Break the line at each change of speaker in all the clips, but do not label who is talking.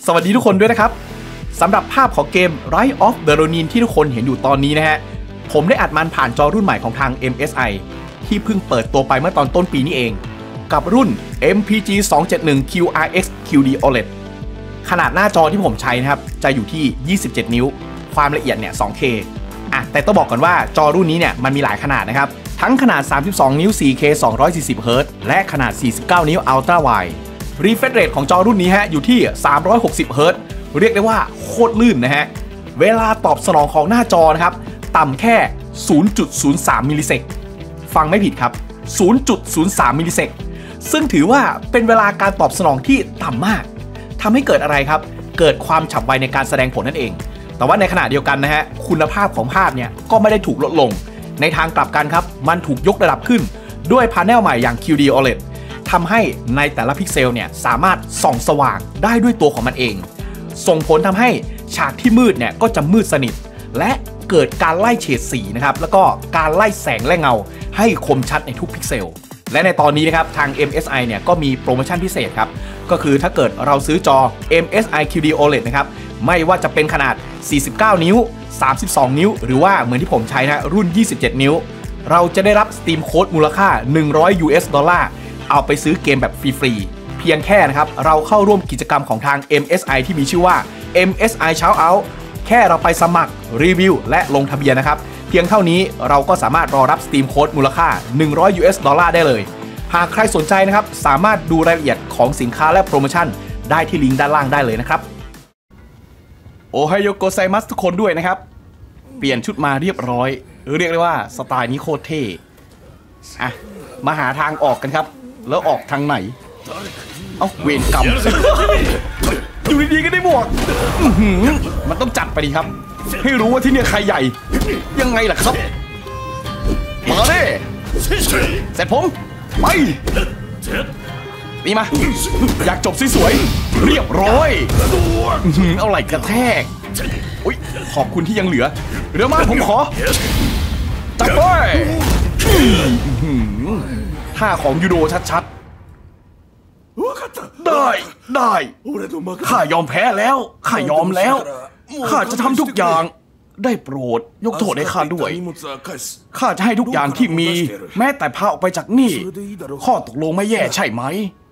สวัสดีทุกคนด้วยนะครับสำหรับภาพของเกม Rise of the Ronin ที่ทุกคนเห็นอยู่ตอนนี้นะฮะผมได้อัดมันผ่านจอรุ่นใหม่ของทาง MSI ที่เพิ่งเปิดตัวไปเมื่อตอนต้นปีนี้เองกับรุ่น MPG 271 QRX QD OLED ขนาดหน้าจอที่ผมใช้นะครับจะอยู่ที่ 27 นิ้วความละเอียดเนี่ย 2K แต่ต้องบอกก่อนว่าจอรุ่นนี้เนี่ยมันมีหลายขนาดนะครับทั้งขนาด 32 นิ้ว 4K 240Hz และขนาด 49 นิ้ว Ultra Wide Refresh Rate ของจอรุ่นนี้ฮะอยู่ที่ 360Hz เรียกได้ว่าโคตรลื่นนะฮะเวลาตอบสนองของหน้าจอนะครับต่ำแค่ 0.03 มิลลิเซกฟังไม่ผิดครับ 0.03 มิลลิเซกซึ่งถือว่าเป็นเวลาการตอบสนองที่ต่ำมากทำให้เกิดอะไรครับเกิดความฉับไวในการแสดงผลนั่นเองแต่ว่าในขณะเดียวกันนะฮะคุณภาพของภาพเนี่ยก็ไม่ได้ถูกลดลงในทางกลับกันครับมันถูกยกระดับขึ้นด้วยพาเนลใหม่อย่าง QD OLED ทำให้ในแต่ละพิกเซลเนี่ยสามารถส่องสว่างได้ด้วยตัวของมันเองส่งผลทำให้ฉากที่มืดเนี่ยก็จะมืดสนิทและเกิดการไล่เฉดสีนะครับแล้วก็การไล่แสงและเงาให้คมชัดในทุกพิกเซลและในตอนนี้นะครับทาง MSI เนี่ยก็มีโปรโมชั่นพิเศษครับก็คือถ้าเกิดเราซื้อจอ MSI QD OLED นะครับไม่ว่าจะเป็นขนาด 49 นิ้ว 32 นิ้วหรือว่าเหมือนที่ผมใช้นะรุ่น 27 นิ้วเราจะได้รับ Steam Code มูลค่า$100เอาไปซื้อเกมแบบฟรีๆเพียงแค่นะครับเราเข้าร่วมกิจกรรมของทาง MSI ที่มีชื่อว่า MSI Shout Out แค่เราไปสมัครรีวิวและลงทะเบียนนะครับเพียงเท่านี้เราก็สามารถรอรับ Steam Code มูลค่า$100ได้เลยหากใครสนใจนะครับสามารถดูรายละเอียดของสินค้าและโปรโมชั่นได้ที่ลิงก์ด้านล่างได้เลยนะครับโอไฮโยโกไซมัสทุกคนด้วยนะครับเปลี่ยนชุดมาเรียบร้อยเรียกได้ว่าสไตล์นี้โคตรเท่มาหาทางออกกันครับแล้วออกทางไหนเอาเวรกรรมอยู่ดีๆก็ได้บวกมันต้องจัดไปดีครับให้รู้ว่าที่นี่ใครใหญ่ยังไงล่ะครับมาดิเสร็จผมไปนี่มาอยากจบสวยๆเรียบร้อยเอาไหล่กระแทกอุ๊ยขอบคุณที่ยังเหลือเดี๋ยวมาผมขอจับไปท่าของยูโดชัดๆได้ข้ายอมแพ้แล้วข้ายอมแล้วข้าจะทำทุกอย่างได้โปรดยกโทษให้ข้าด้วยข้าจะให้ทุกอย่างที่มีแม้แต่พาออกไปจากนี่ข้อตกลงไม่แย่ใช่ไหม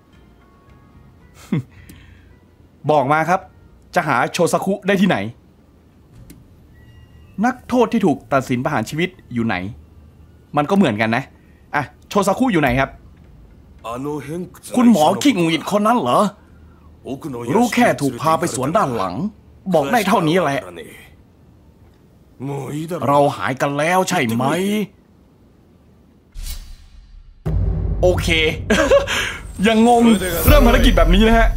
บอกมาครับจะหาโชซาคุได้ที่ไหนนักโทษที่ถูกตัดสินประหารชีวิตอยู่ไหนมันก็เหมือนกันนะโชซาคุอยู่ไหนครับคุณหมอขี้หงุดหงิดคนนั้นเหรอรู้แค่ถูกพาไปสวนด้านหลังบอกได้เท่านี้แหละเราหายกันแล้วใช่ไหมโอเค ยังงงเริ่มภารกิจแบบนี้นะฮะ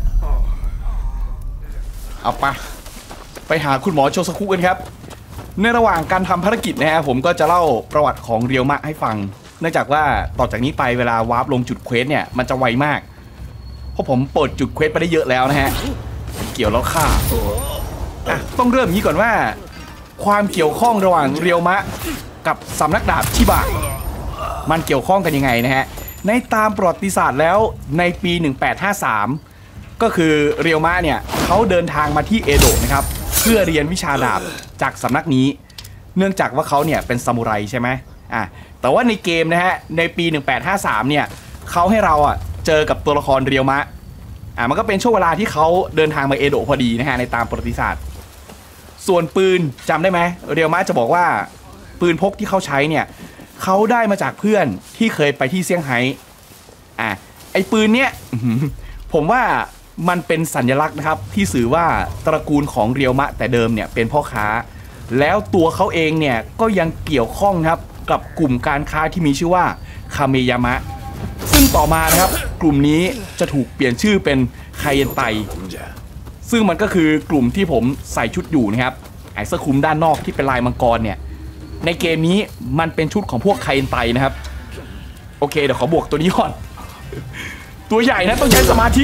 เอาไปหาคุณหมอโชซาคุกันครับในระหว่างการทำภารกิจนะฮะผมก็จะเล่าประวัติของเรียวมะให้ฟังเนื่องจากว่าต่อจากนี้ไปเวลาวาร์ปลงจุดเควสเนี่ยมันจะไวมากเพราะผมเปิดจุดเควสไปได้เยอะแล้วนะฮะเกี่ยวแล้วค่ะต้องเริ่มนี้ก่อนว่าความเกี่ยวข้องระหว่างเรียวมะกับสำนักดาบชิบะมันเกี่ยวข้องกันยังไงนะฮะในตามประวัติศาสตร์แล้วในปี 1853ก็คือเรียวมะเนี่ยเขาเดินทางมาที่เอโดะนะครับเพื่อเรียนวิชาดาบจากสำนักนี้เนื่องจากว่าเขาเนี่ยเป็นซามูไรใช่ไหมแต่ว่าในเกมนะฮะในปี 1853เนี่ยเขาให้เราเจอกับตัวละครเรียวมะมันก็เป็นช่วงเวลาที่เขาเดินทางมาเอโดะพอดีนะฮะในตามประวัติศาสตร์ส่วนปืนจำได้ไหมเรียวมะจะบอกว่าปืนพกที่เขาใช้เนี่ยเขาได้มาจากเพื่อนที่เคยไปที่เซี่ยงไฮ้ไอ้ปืนเนี้ยผมว่ามันเป็นสัญลักษณ์นะครับที่สื่อว่าตระกูลของเรียวมะแต่เดิมเนี่ยเป็นพ่อค้าแล้วตัวเขาเองเนี่ยก็ยังเกี่ยวข้องครับกับกลุ่มการค้าที่มีชื่อว่าคาเมยามะซึ่งต่อมานะครับกลุ่มนี้จะถูกเปลี่ยนชื่อเป็นไคเยนไตซึ่งมันก็คือกลุ่มที่ผมใส่ชุดอยู่นะครับไอ้เสื้อคลุมด้านนอกที่เป็นลายมังกรเนี่ยในเกมนี้มันเป็นชุดของพวกไคเยนไตนะครับโอเคเดี๋ยวขอบวกตัวนี้ก่อนตัวใหญ่นะต้องใช้สมาธิ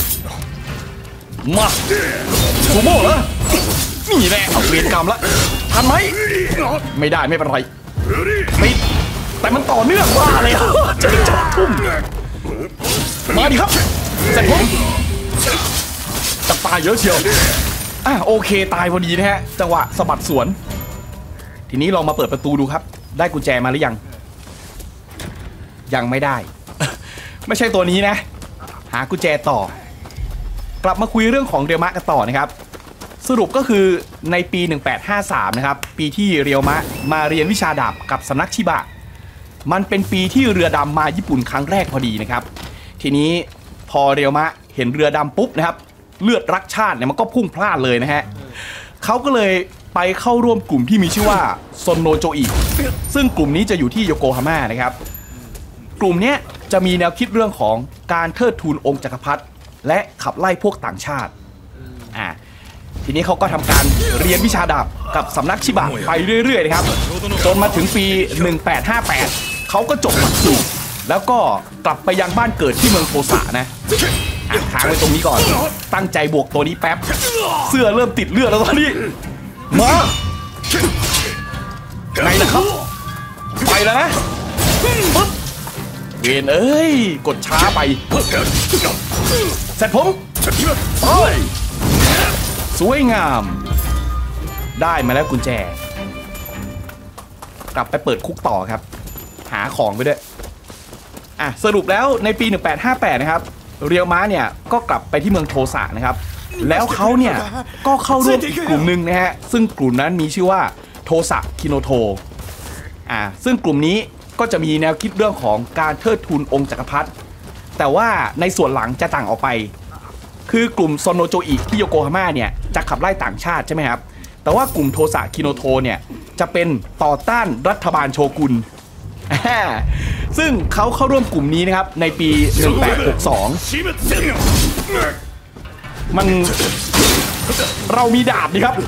มาซูโม่เหรอนี่แน่เอาเวรกรรมละทันไหมไม่ได้ไม่เป็นไรไม่แต่มันต่อเนื่องว่าเลยจะจับทุ่มมาดิครับเสร็จผมจับตายเยอะเชียวโอเคตายพอดีนะฮะจังหวะสะบัดสวนทีนี้ลองมาเปิดประตูดูครับได้กุญแจมาหรือยังไม่ได้ ไม่ใช่ตัวนี้นะหากุญแจต่อกลับมาคุยเรื่องของเรียวมะกันต่อนะครับสรุปก็คือในปี1853นะครับปีที่เรียวมะมาเรียนวิชาดาบกับสำนักชิบะมันเป็นปีที่เรือดำมาญี่ปุ่นครั้งแรกพอดีนะครับทีนี้พอเรียวมะเห็นเรือดำปุ๊บนะครับเลือดรักชาติเนี่ยมันก็พุ่งพล่านเลยนะฮะเขาก็เลยไปเข้าร่วมกลุ่มที่มีชื่อว่าซนโนโจอิซึ่งกลุ่มนี้จะอยู่ที่โยโกฮาม่านะครับกลุ่มนี้จะมีแนวคิดเรื่องของการเทิดทูนองค์จักรพรรดิและขับไล่พวกต่างชาติทีนี้เขาก็ทำการเรียนวิชาดาบกับสำนักชิบะไปเรื่อยๆนะครับจนมาถึงปี1858เขาก็จบหลักสูตรแล้วก็กลับไปยังบ้านเกิดที่เมืองโทสะนะค้างไว้ตรงนี้ก่อนตั้งใจบวกตัวนี้แป๊บเสื้อเริ่มติดเลือดแล้วตอนนี้มาไงนะครับไปแล้วนะปึ๊บเวนเอ้ยกดช้าไปเสร็จผมสวยงามได้มาแล้วกุญแจกลับไปเปิดคุกต่อครับหาของไปด้วยสรุปแล้วในปี1858นะครับเรียวม้าเนี่ยก็กลับไปที่เมืองโทสะนะครับแล้วเขาเนี่ยก็เข้าร่วมอีกกลุ่มหนึ่งนะฮะซึ่งกลุ่มนั้นมีชื่อว่าโทสะคิโนโทซึ่งกลุ่มนี้ก็จะมีแนวคิดเรื่องของการเทิดทูนองค์จักรพรรดิแต่ว่าในส่วนหลังจะต่างออกไปคือกลุ่มซนโนโจอิที่โยโกฮาม่าเนี่ยจะขับไล่ต่างชาติใช่ไหมครับแต่ว่ากลุ่มโทสะคิโนโทเนี่ยจะเป็นต่อต้านรัฐบาลโชกุนซึ่งเขาเข้าร่วมกลุ่มนี้นะครับในปี1862มันเรามีดาบนี่ครับ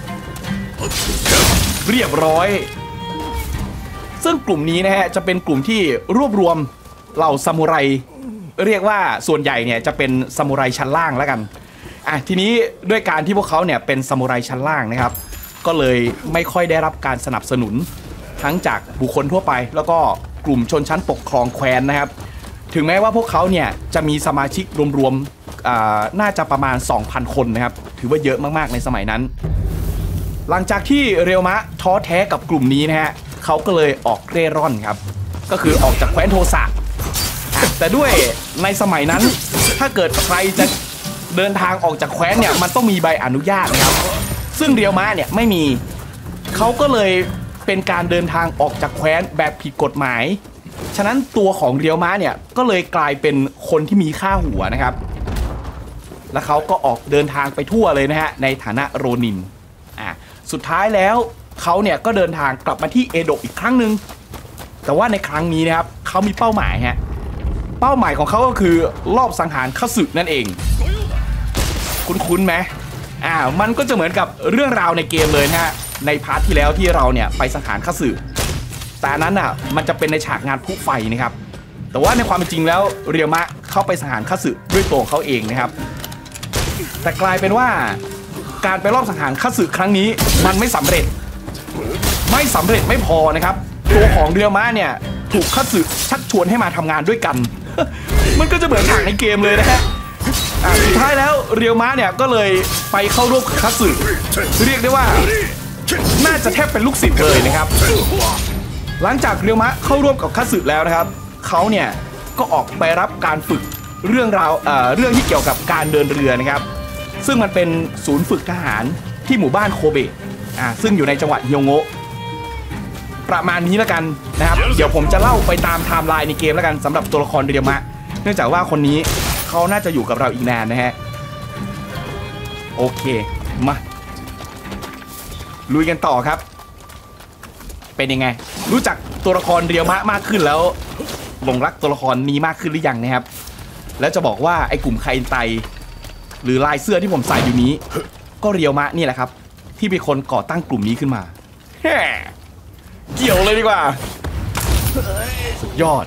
เรียบร้อยซึ่งกลุ่มนี้นะฮะจะเป็นกลุ่มที่รวบรวมเหล่าซามูไรเรียกว่าส่วนใหญ่เนี่ยจะเป็นซามูไรชั้นล่างแล้วกันทีนี้ด้วยการที่พวกเขาเนี่ยเป็นซามูไรชั้นล่างนะครับก็เลยไม่ค่อยได้รับการสนับสนุนทั้งจากบุคคลทั่วไปแล้วก็กลุ่มชนชั้นปกครองแคว้นนะครับถึงแม้ว่าพวกเขาเนี่ยจะมีสมาชิกรวมๆน่าจะประมาณ 2,000 คนนะครับถือว่าเยอะมากๆในสมัยนั้นหลังจากที่เรียวมะท้อแท้กับกลุ่มนี้นะฮะเขาก็เลยออกเร่ร่อนครับก็คือออกจากแคว้นโทสะแต่ด้วยในสมัยนั้นถ้าเกิดใครจะเดินทางออกจากแคว้นเนี่ยมันต้องมีใบอนุญาตนะครับซึ่งเรียวมะเนี่ยไม่มีเขาก็เลยเป็นการเดินทางออกจากแคว้นแบบผิดกฎหมายฉะนั้นตัวของเรียวมะเนี่ยก็เลยกลายเป็นคนที่มีค่าหัวนะครับแล้วเขาก็ออกเดินทางไปทั่วเลยนะฮะในฐานะโรนินสุดท้ายแล้วเขาเนี่ยก็เดินทางกลับมาที่เอโดะอีกครั้งหนึ่งแต่ว่าในครั้งนี้นะครับเขามีเป้าหมายฮะเป้าหมายของเขาก็คือลอบสังหารคัตสึนั่นเองคุ้นๆไหมมันก็จะเหมือนกับเรื่องราวในเกมเลยนะฮะในพาร์ทที่แล้วที่เราเนี่ยไปสังหารคัตสึแต่นั้นมันจะเป็นในฉากงานพลุไฟนะครับแต่ว่าในความเป็นจริงแล้วเรียวมะเข้าไปสังหารคัตสึด้วยตัวเขาเองนะครับแต่กลายเป็นว่าการไปรอบสังหารคัตสึครั้งนี้มันไม่สำเร็จไม่พอนะครับตัวของเรียวมะเนี่ยถูกคัตสึชักชวนให้มาทำงานด้วยกัน มันก็จะเหมือนฉากในเกมเลยนะฮะสุดท้ายแล้วเรียวมะเนี่ยก็เลยไปเข้าร่วมกับคัตสึเรียกได้ว่าน่าจะแทบเป็นลูกศิษย์เลยนะครับหลังจากเรียวมะเข้าร่วมกับคัตสึแล้วนะครับเขาเนี่ยก็ออกไปรับการฝึกเรื่องที่เกี่ยวกับการเดินเรือนะครับซึ่งมันเป็นศูนย์ฝึกทหารที่หมู่บ้านโคเบะซึ่งอยู่ในจังหวัดฮิโยโงะประมาณนี้แล้วกันนะครับเดี๋ยวผมจะเล่าไปตามไทม์ไลน์ในเกมแล้วกันสำหรับตัวละครเรียวมะเนื่องจากว่าคนนี้เขาน่าจะอยู่กับเราอีกนานนะฮะโอเคมาลุยกันต่อครับเป็นยังไงรู้จักตัวละครเรียวมะมากขึ้นแล้วหลงรักตัวละครนี้มากขึ้นหรือยังนะครับแล้วจะบอกว่าไอ้กลุ่มไคไตหรือลายเสื้อที่ผมใส่อยู่นี้ก็เรียวมะนี่แหละครับที่เป็นคนก่อตั้งกลุ่มนี้ขึ้นมาเกี่ยวเลยดีกว่าสุดยอด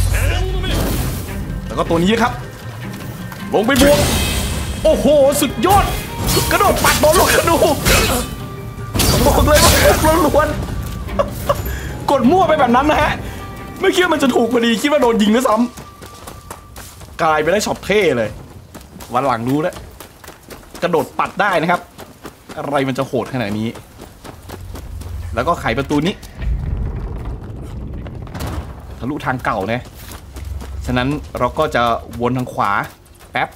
แล้วก็ตัวนี้ครับลงไปบวกโอ้โหสุดยอดกระโดดปัดบอลลูกกระดูกบอกเลยว่าล้วนๆกดมั่วไปแบบนั้นนะฮะไม่คิดว่ามันจะถูกพอดีคิดว่าโดนยิงด้วยซ้ำกลายไปได้ช็อตเท่เลยวันหลังรู้แล้วกระโดดปัดได้นะครับอะไรมันจะโหดขนาดนี้แล้วก็ไขประตูนี้ทะลุทางเก่านะฉะนั้นเราก็จะวนทางขวาแป๊บ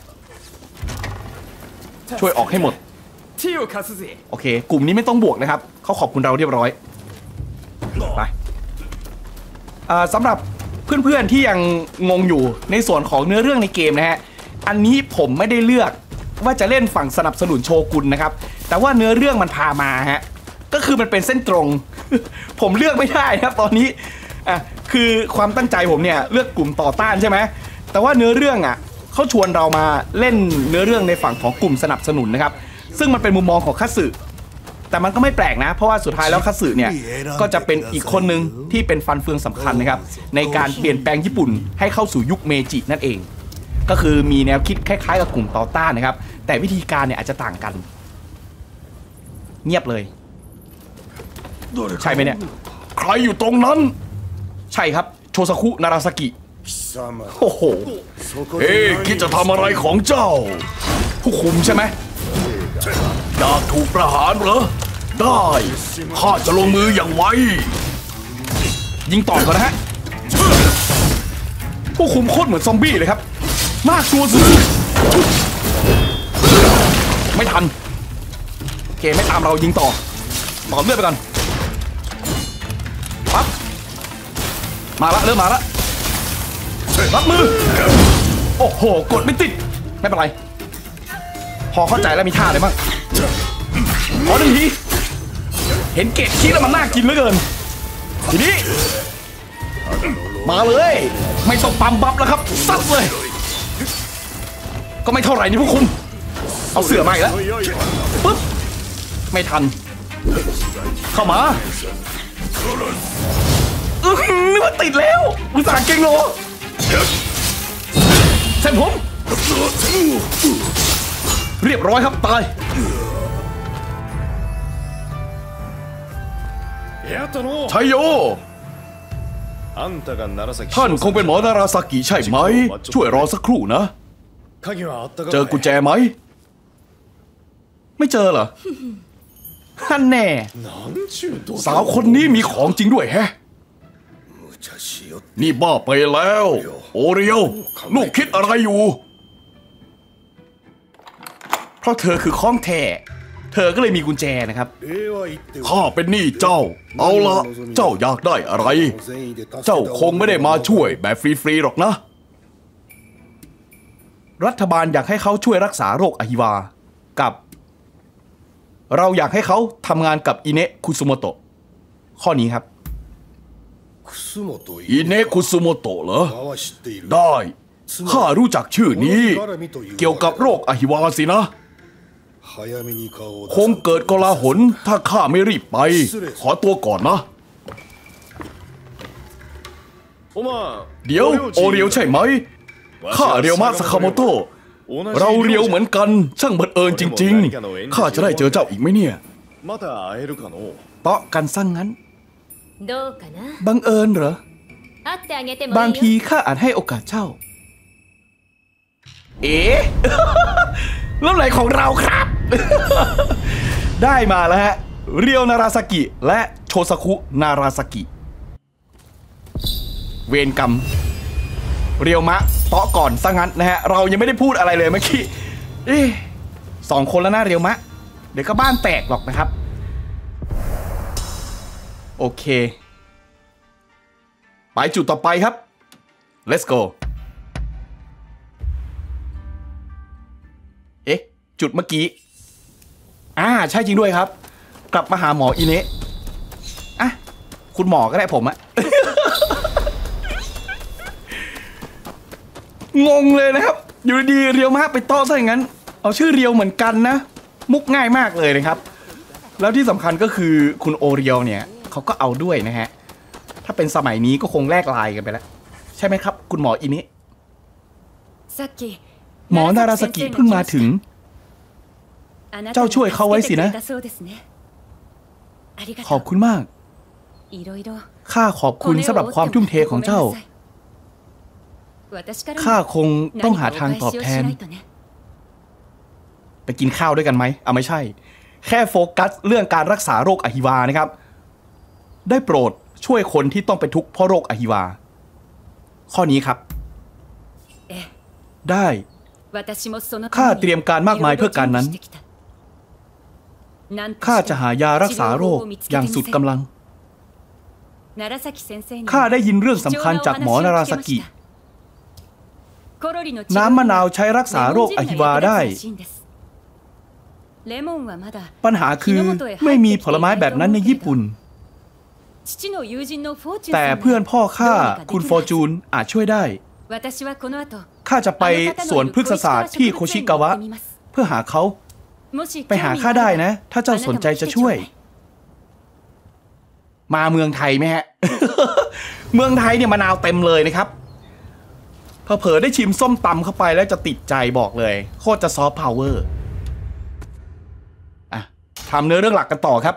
ช่วยออกให้หมดโอเคกลุ่มนี้ไม่ต้องบวกนะครับเขาขอบคุณเราเรียบร้อยไปสำหรับเพื่อนๆที่ยังงงอยู่ในส่วนของเนื้อเรื่องในเกมนะฮะอันนี้ผมไม่ได้เลือกว่าจะเล่นฝั่งสนับสนุนโชกุนนะครับแต่ว่าเนื้อเรื่องมันพามาฮะก็คือมันเป็นเส้นตรง ผมเลือกไม่ได้ครับตอนนี้คือความตั้งใจผมเนี่ยเลือกกลุ่มต่อต้านใช่ไหมแต่ว่าเนื้อเรื่องเขาชวนเรามาเล่นเนื้อเรื่องในฝั่งของกลุ่มสนับสนุนนะครับซึ่งมันเป็นมุมมองของคัตสึแต่มันก็ไม่แปลกนะเพราะว่าสุดท้ายแล้วคัตสึเนี่ยก็จะเป็นอีกคนหนึ่งที่เป็นฟันเฟืองสำคัญนะครับในการเปลี่ยนแปลงญี่ปุ่นให้เข้าสู่ยุคเมจินั่นเองก็คือมีแนวคิดคล้ายๆกับกลุ่มต่อต้านนะครับแต่วิธีการเนี่ยอาจจะต่างกันเงียบเลยใช่ไหมเนี่ยใครอยู่ตรงนั้นใช่ครับโชซาคุนาราซากิโอ้โหคิดจะทำอะไรของเจ้าผู้คุมใช่ไหมอยากถูกประหารเหรอได้ข้าจะลงมืออย่างไวยิงต่อก่อนนะฮะผู้คุมโคตรเหมือนซอมบี้เลยครับน่ากลัวสุดไม่ทันเกมไม่ตามเรายิงต่อเลือดไปก่อนปั๊บมาละเริ่มมาละรับมือโอ้โหกดไม่ติดไม่เป็นไรพอเข้าใจแล้วมีท่าอะไรบ้างขอหนึ่งทีเห็นเกตคิดแล้วมันน่ากินเหลือเกินทีนี้มาเลยไม่ต้องปั๊มบัฟแล้วครับซัดเลยก็ไม่เท่าไหร่นี่พวกคุณเอาเสือมาอีกแล้วปึ๊บไม่ทันเข้ามานึกว่าติดแล้วอุตส่าห์เก่งโลเส้นผมเรียบร้อยครับตายชัยโยท่านคงเป็นหมอนาราซากิใช่ไหมช่วยรอสักครู่นะเจอกุญแจไหมไม่เจอเหรอท่านแน่สาวคนนี้มีของจริงด้วยแฮะนี่บ้าไปแล้วโอเรียวลูกคิดอะไรอยู่เพราะเธอคือข้องแท้เธอก็เลยมีกุญแจนะครับข้าเป็นหนี้เจ้าเอาละเจ้าอยากได้อะไรเจ้าคงไม่ได้มาช่วยแบบฟรีๆหรอกนะรัฐบาลอยากให้เขาช่วยรักษาโรคอหิวากับเราอยากให้เขาทำงานกับอิเนะคุซุโมโตะข้อนี้ครับอิเนะคุซุโมโตะเหรอได้ข้ารู้จักชื่อนี้เกี่ยวกับโรคอหิวาสินะคงเกิดกลาหลถ้าข้าไม่รีบไปขอตัวก่อนนะเดี๋ยวโอเรียวใช่ไหมข้าเรียวมะสคาโมโตะเราเรียวเหมือนกันช่างบังเอิญจริงๆข้าจะได้เจอเจ้าอีกไหมเนี่ยเตาะกันซะงั้นบังเอิญเหรอบางทีข้าอาจให้โอกาสเจ้าแล้วไหนของเราครับ ได้มาแล้วฮะเรียวนาราซากิและโชซาคุนาราซากิเวรกรรมเรียวมะเตาะก่อนซะงั้นนะฮะเรายังไม่ได้พูดอะไรเลยเมื่อกี้สองคนแล้วนะเรียวมะเดี๋ยวก็บ้านแตกหรอกนะครับโอเคไปจุดต่อไปครับ let's go จุดเมื่อกี้ใช่จริงด้วยครับกลับมาหาหมออิเนะคุณหมอก็ได้ผมอะ งงเลยนะครับอยู่ดีๆเรียวมากไปต้อซะอย่างนั้นเอาชื่อเรียวเหมือนกันนะมุกง่ายมากเลยนะครับแล้วที่สำคัญก็คือคุณโอเรียวเนี่ยเขาก็เอาด้วยนะฮะถ้าเป็นสมัยนี้ก็คงแลกไลน์กันไปแล้วใช่ไหมครับคุณหมออิเนะหมอนาราซากิเพิ่งมาถึงเจ้าช่วยเขาไว้สินะขอบคุณมากข้าขอบคุณสำหรับความทุ่มเทของเจ้าข้าคงต้องหาทางตอบแทนกินข้าวด้วยกันไหมไม่ใช่แค่โฟกัสเรื่องการรักษาโรคอหิวานะครับได้โปรดช่วยคนที่ต้องเป็นทุกข์เพราะโรคอหิวาข้อนี้ครับได้ข้าเตรียมการมากมายเพื่อการนั้นข้าจะหายารักษาโรคอย่างสุดกำลังข้าได้ยินเรื่องสำคัญจากหมอนาราซากิน้ำมะนาวใช้รักษาโรคอหิวาได้ปัญหาคือไม่มีผลไม้แบบนั้นในญี่ปุ่นแต่เพื่อนพ่อข้าคุณฟอร์จูนอาจช่วยได้ข้าจะไปสวนพฤกษศาสตร์ที่โคชิกาวะเพื่อหาเขาไปหาข้าได้นะถ้าเจ้าสนใจจะช่วยมาเมืองไทยไหมฮะ เมืองไทยเนี่ยมะนาวเต็มเลยนะครับเผลอๆได้ชิมส้มตำเข้าไปแล้วจะติดใจบอกเลยโคตรจะซอฟต์พาวเวอร์อ่ะทำเนื้อเรื่องหลักกันต่อครับ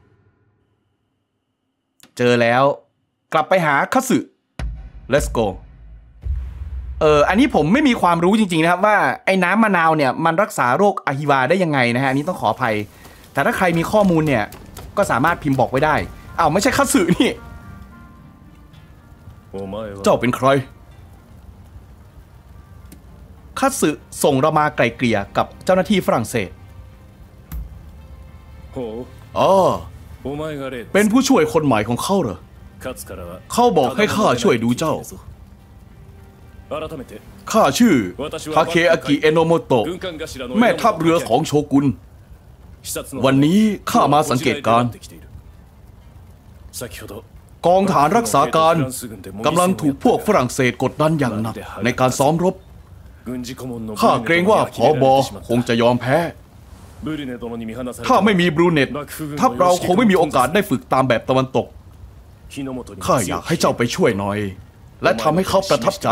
เจอแล้วกลับไปหาคัตสึ let's go อันนี้ผมไม่มีความรู้จริงๆนะครับว่าไอ้น้ำมะนาวเนี่ยมันรักษาโรคอหิวาได้ยังไงนะฮะอันนี้ต้องขออภัยแต่ถ้าใครมีข้อมูลเนี่ยก็สามารถพิมพ์บอกไว้ได้ไม่ใช่คัตสึนี่เจ้าเป็นใครคัตสึส่งเรามาไกล่เกลี่ยกับเจ้าหน้าที่ฝรั่งเศสเป็นผู้ช่วยคนใหม่ของเขาเหรอเขาบอกให้ข้าช่วยดูเจ้าข้าชื่อทาเคอากิเอโนโมโตะแม่ทัพเรือของโชกุนวันนี้ข้ามาสังเกตการกองฐานรักษาการกำลังถูกพวกฝรั่งเศสกดดันอย่างหนักในการซ้อมรบข้าเกรงว่าผบ.คงจะยอมแพ้ถ้าไม่มีบรูเน็ตทัพเราคงไม่มีโอกาสได้ฝึกตามแบบตะวันตกข้าอยากให้เจ้าไปช่วยหน่อยและทำให้เขาประทับใจ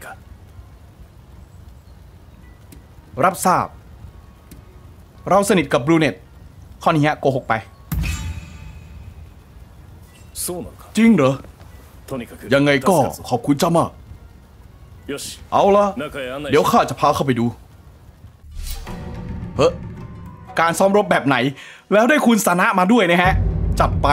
รับทราบเราสนิทกับบรูเน็ตข้อนี้ฮะโกหกไปจริงเหรอยังไงก็ขอบคุณเจ้ามากเอาละเดี๋ยวข้าจะพาเข้าไปดูการซ้อมรบแบบไหนแล้วได้คุณสนะมาด้วยนะฮะจับไป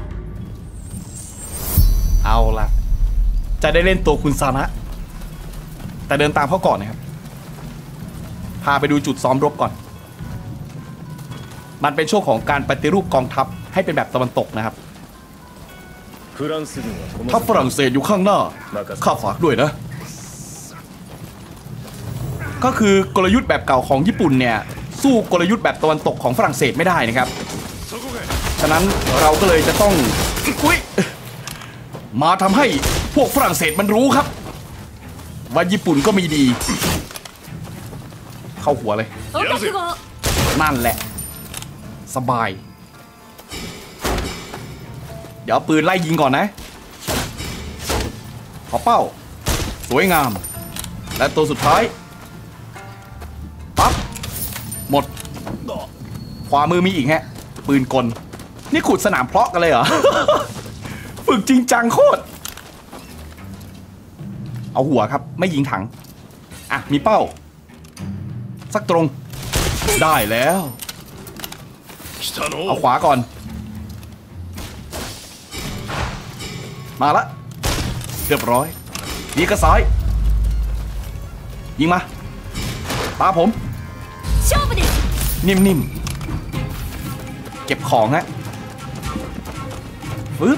เอาละจะได้เล่นตัวคุณสนะแต่เดินตามเขาก่อนนะครับพาไปดูจุดซ้อมรบก่อนมันเป็นช่วงของการปฏิรูปกองทัพให้เป็นแบบตะวันตกนะครับทัพฝรั่งเศสอยู่ข้างหน้าข้าฝากด้วยนะก็คือกลยุทธ์แบบเก่าของญี่ปุ่นเนี่ยสู้กลยุทธ์แบบตะวันตกของฝรั่งเศสไม่ได้นะครับฉะนั้นเราก็เลยจะต้องมาทำให้พวกฝรั่งเศสมันรู้ครับว่าญี่ปุ่นก็มีดีเข้าหัวเลยนั่นแหละสบายเดี๋ยวปืนไล่ยิงก่อนนะขอเป้าสวยงามและตัวสุดท้ายปั๊บหมดขวามือมีอีกฮะปืนกลนี่ขุดสนามเพาะกันเลยเหรอ ฝึกจริงจังโคตรเอาหัวครับไม่ยิงถังมีเป้าสักตรงได้แล้วเอาขวาก่อนมาละเรียบร้อยนี่ก็ซ้ายยิงมาตาผมนิ่มๆเก็บของฮะปึ๊บ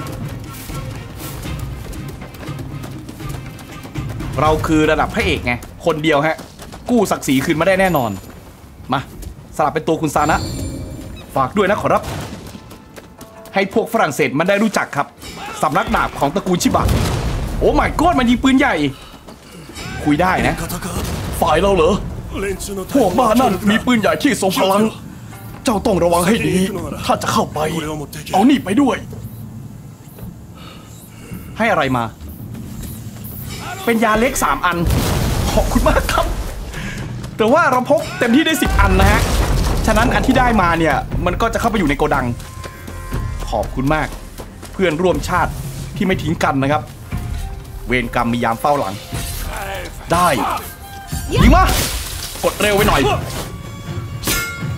เราคือระดับพระเอกไงคนเดียวฮะกู้ศักดิ์ศรีคืนมาได้แน่นอนมาสลับเป็นตัวคุณซานะฝากด้วยนะขอรับให้พวกฝรั่งเศสมันได้รู้จักครับสำนักดาบของตระกูลชิบะโอ้my godมันยิงปืนใหญ่คุยได้นะฝ่ายเราเหรอพวกบ้านั่นมีปืนใหญ่ที่ทรงพลังเจ้าต้องระวังให้ดีถ้าจะเข้าไปเอานี่ไปด้วยให้อะไรมาเป็นยาเล็ก3 อันขอบคุณมากครับแต่ว่าเราพกเต็มที่ได้10 อันนะฮะฉะนั้นอันที่ได้มาเนี่ยมันก็จะเข้าไปอยู่ในโกดังขอบคุณมากเพื่อนร่วมชาติที่ไม่ทิ้งกันนะครับเวรกรรมมียามเฝ้าหลังได้ยิงมากดเร็วไว้หน่อย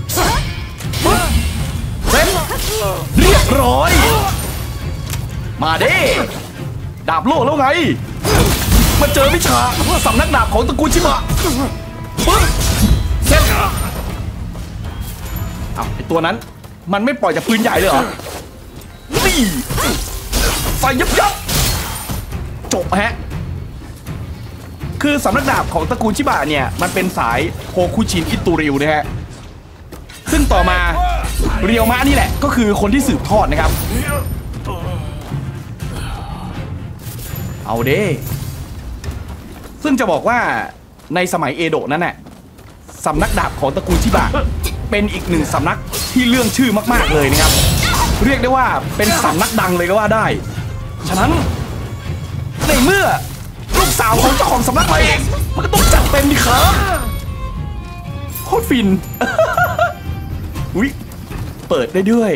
เรียบร้อยมาเด้ดาบโล่แล้วไงมาเจอวิชาสำนักดาบของตระกูลชิบะปึ๊บเสร็จเอาไอตัวนั้นมันไม่ปล่อยจากปืนใหญ่เลยเหรอนี่ใส่ยับจบฮะคือสำนักดาบของตระกูลชิบะเนี่ยมันเป็นสายโฮคุชินอิตุริวนะฮะซึ่งต่อมาเรียวมะนี่แหละก็คือคนที่สืบทอดนะครับเอาเด้ซึ่งจะบอกว่าในสมัยเอโดะนั้นน่ะสำนักดาบของตระกูลชิบะเป็นอีกหนึ่งสำนักที่เรื่องชื่อมากๆเลยนะครับเรียกได้ว่าเป็นสำนักดังเลยก็ว่าได้ฉะนั้นในเมื่อลูกสาวของเจ้าของสำนักมาเองมันก็ต้องจัดเต็มดิครับโคตรฟิน อุ๊ยเปิดได้ด้วย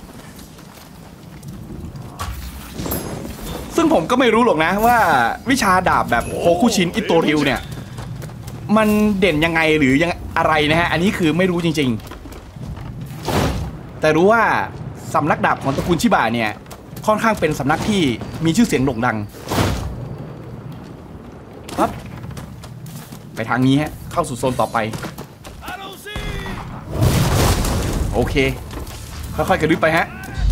ซึ่งผมก็ไม่รู้หรอกนะว่าวิชาดาบแบบโฮคุชินอิโตริวเนี่ยมันเด่นยังไงหรือยังอะไรนะฮะอันนี้คือไม่รู้จริงๆแต่รู้ว่าสำนักดาบของตระกูลชิบะเนี่ยค่อนข้างเป็นสำนักที่มีชื่อเสียงโด่งดังปั๊บไปทางนี้ฮะเข้าสู่โซนต่อไปโอเคค่อยๆกระดึ๊บไปฮะ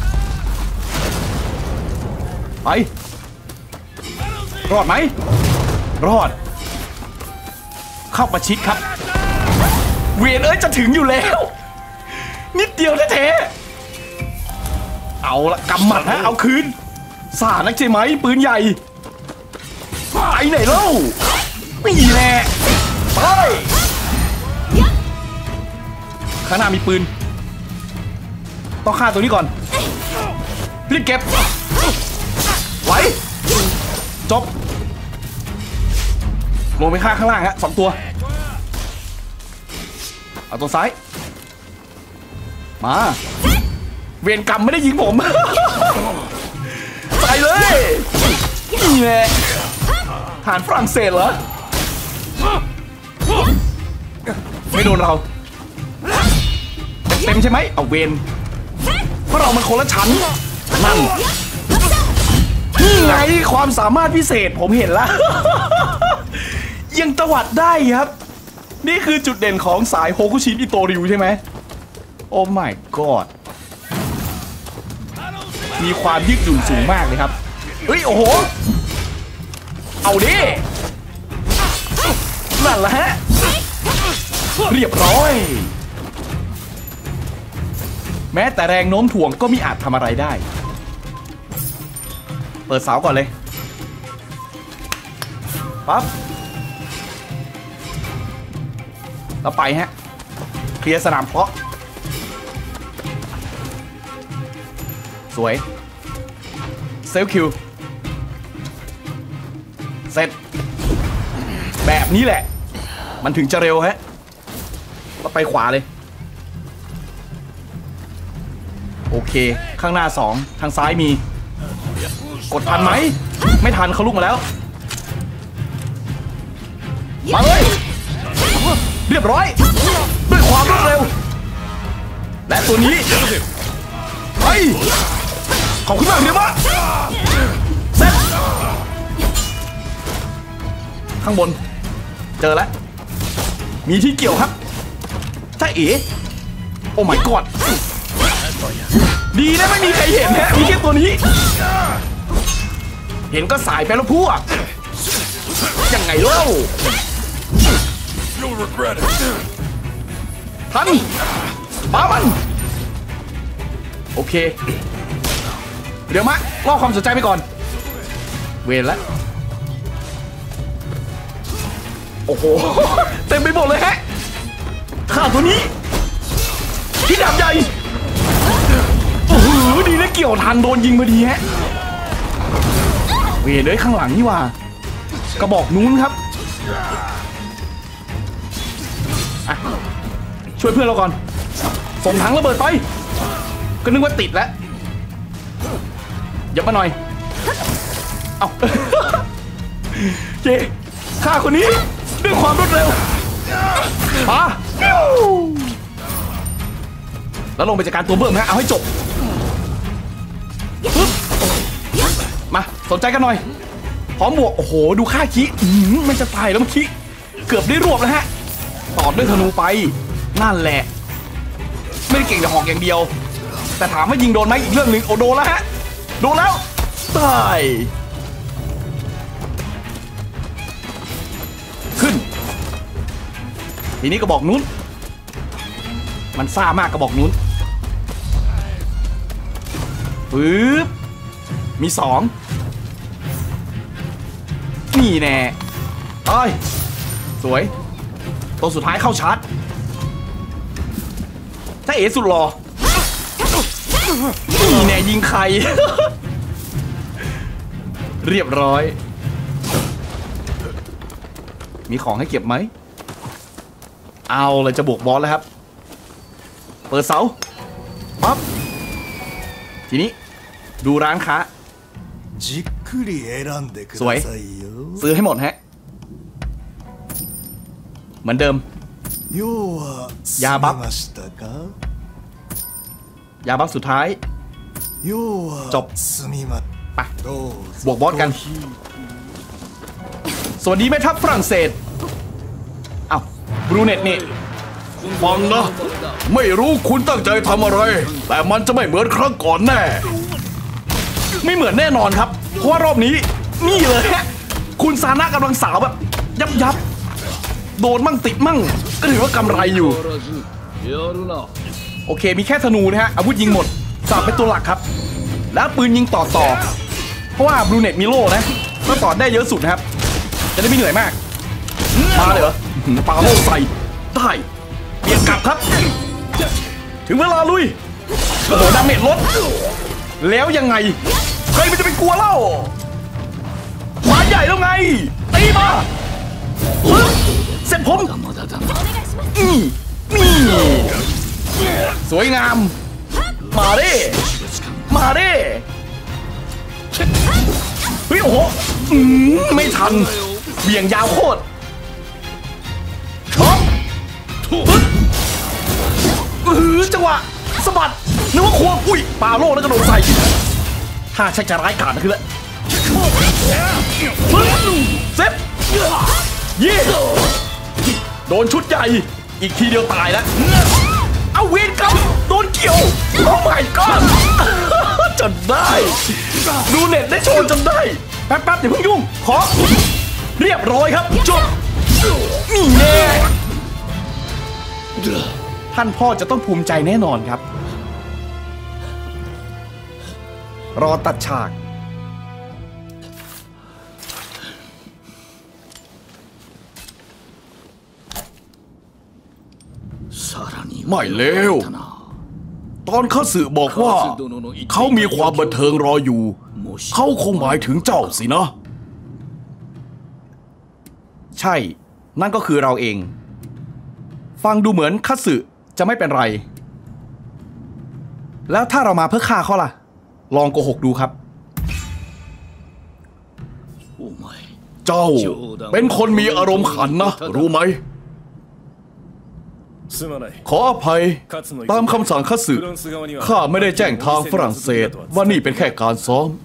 ไปรอดไหมรอดเข้าประชิดครับเวียนเอ้ยจะถึงอยู่แล้วนิดเดียวแท้ๆเอาละกำหมัดฮะเอาคืนสานักใช่ไหมปืนใหญ่ไปไหนเล่าไม่แน่ไปข้างหน้ามีปืนต้องฆ่าตัวนี้ก่อนรีบเก็บไหวจบลงไปฆ่าข้างล่างฮะ2ตัวเอาตัวซ้ายมาเวรกรรมไม่ได้ยิงผมใส่เลยนี่แหละฐานฝรั่งเศสเหรอไม่โดนเราเต็มใช่ไหมเอาเวรเพราะเรามันคนละชั้นนั่นนี่ไงความสามารถพิเศษผมเห็นแล้วยังตวัดได้ครับนี่คือจุดเด่นของสายโฮคุชินอิโตริวใช่ไหมโอ้ my god มีความยืดหยุ่นสูงมากเลยครับเฮ้ยโอ้โหเอาดินั่นแหละฮะเรียบร้อยแม้แต่แรงโน้มถ่วงก็มิอาจทำอะไรได้เปิดเสาก่อนเลยปั๊บแล้วไปฮะเคลียร์สนามเพาะสวยเซลคิวเสร็จแบบนี้แหละมันถึงจะเร็วฮะก็ไปขวาเลยโอเคข้างหน้า2ทางซ้ายมีกดทันไหมไม่ทันเขาลุกมาแล้วมาเลยเรียบร้อยด้วยความรวดเร็วและตัวนี้ไปขอบคุณมากเดี๋ยวมาเซ็ตข้างบนเจอแล้วมีที่เกี่ยวครับใช่เอ๋โอ้ my god ดีนะไม่มีใครเห็นฮะมีแค่ตัวนี้เห็นก็สายไปแล้วพวกยังไงเล่าทันป้ามันโอเคเดี๋ยวมะล่อความสนใจไปก่อนเวรแล้วโอ้โหเต็มไปหมดเลยฮะข่าวตัวนี้ที่ดาบใหญ่โอ้โหดีนะเกี่ยวทันโดนยิงพอดีฮะเวรเลยข้างหลังนี่ว่ากระบอกนู้นครับช่วยเพื่อนเราก่อนส่งถังระเบิดไปก็นึกว่าติดแล้วยับมาหน่อยเอาเจฆ่าคนนี้ด้วยความรวดเร็วมาแล้วลงไปจัดการตัวเบิ่มฮะเอาให้จบปึ๊บมาสนใจกันหน่อยพร้อมบวกโอ้โหดูค่าคิมันจะตายแล้วมันคิเกือบได้รวบแล้วฮะตอดด้วยธนูไปนั่นแหละไม่ได้เก่งแต่หอกอย่างเดียวแต่ถามว่ายิงโดนไหมอีกเรื่องหนึ่งโอ้โดนแล้วฮะโดนแล้วตายขึ้นทีนี้กระบอกนู้นมันซ่ามากกระบอกนู้นปึ๊บมี2นี่แน่เอ้ยสวยตัวสุดท้ายเข้าชาร์จถ้าเอสุดหล่อนี่แน่ยิงใคร เรียบร้อยมีของให้เก็บไหมเอาเลยจะบวกบอสแล้วครับเปิดเสาปั๊บทีนี้ดูร้านค้าสวยซื้อให้หมดฮะเหมือนเดิมยาบัฟสุดท้ายจบไปบวกบอสกันสวัสดีแม่ทัพฝรั่งเศสเอ้าบรูเน็ตนี่ฟังนะไม่รู้คุณตั้งใจทำอะไรแต่มันจะไม่เหมือนครั้งก่อนแน่ไม่เหมือนแน่นอนครับเพราะว่ารอบนี้นี่เลยฮะคุณซานะกำลังสาวแบบยับโดนมั่งติดมั่งก็ถือว่ากำไรอยู่โอเคมีแค่ธนูนะฮะอาวุธยิงหมดสับเป็นตัวหลักครับแล้วปืนยิงต่อเพราะว่าบลูเน็ตมีโล่นะก็ต่อได้เยอะสุดนะครับจะได้ไม่เหนื่อยมากมาเลยเหรอปาโล่ใส่ได้เปลี่ยนกลับครับถึงเวลาลุยโอ้โหดาเมจลดแล้วยังไงใครมันจะไปกลัวเล่าหมาใหญ่แล้วไงตีมาเสร็จผมนี่สวยงามมาดิเฮ้ยโอ้โหไม่ทันเบี่ยงยาวโคตรช็อปจังหวะสะบัดนึกว่าควงอุ้ยปาโล่แล้วกระโดดใส่ถ้าชักจะร้ายกาจนะคือละเซฟยี่โดนชุดใหญ่อีกทีเดียวตายแล้วเอาเวรกรรมโดนเกี่ยวโอ้ my god จนได้ดูเน็ตได้โชว์จนได้แป๊บอย่าเพิ่งยุ่งขอเรียบร้อยครับจบนี่แน่ท่านพ่อจะต้องภูมิใจแน่นอนครับรอตัดฉากไม่เลวตอนข้าสึบอกว่าเขามีความบันเทิงรออยู่เขาคงหมายถึงเจ้าสินะใช่นั่นก็คือเราเองฟังดูเหมือนคัตสึจะไม่เป็นไรแล้วถ้าเรามาเพื่อฆ่าเขาล่ะลองโกหกดูครับเจ้าเป็นคนมีอารมณ์ขันนะรู้ไหมขออภัยตามคำสั่งคัตสึข้าไม่ได้แจ้งทางฝรั่งเศสว่านี่เป็นแค่การซ้อม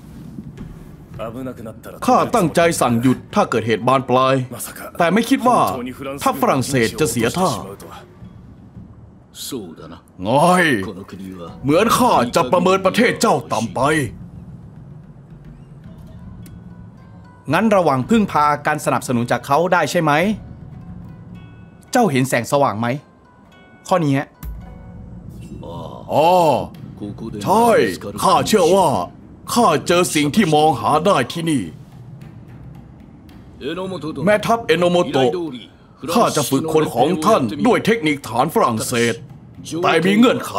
ข้าตั้งใจสั่งหยุดถ้าเกิดเหตุบานปลายแต่ไม่คิดว่าถ้าฝรั่งเศสจะเสียท่าง่อยเหมือนข้าจะประเมินประเทศเจ้าต่ำไปงั้นระหว่างพึ่งพาการสนับสนุนจากเขาได้ใช่ไหมเจ้าเห็นแสงสว่างไหมข้อนี้ฮะอ๋อใช่ข้าเชื่อว่าข้าเจอสิ่งที่มองหาได้ที่นี่แม่ทัพเอโนโมโตะข้าจะฝึกคนของท่านด้วยเทคนิคฐานฝรั่งเศสแต่มีเงื่อนไข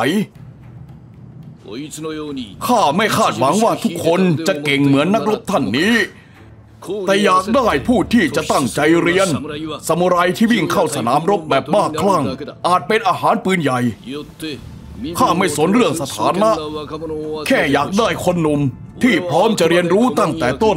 ข้าไม่คาดหวังว่าทุกคนจะเก่งเหมือนนักรบท่านนี้แต่อยากได้ผู้ที่จะตั้งใจเรียนซามูไรที่วิ่งเข้าสนามรบแบบบ้าคลั่งอาจเป็นอาหารปืนใหญ่ข้าไม่สนเรื่องสถานะแค่อยากได้คนหนุ่มที่พร้อมจะเรียนรู้ตั้งแต่ต้น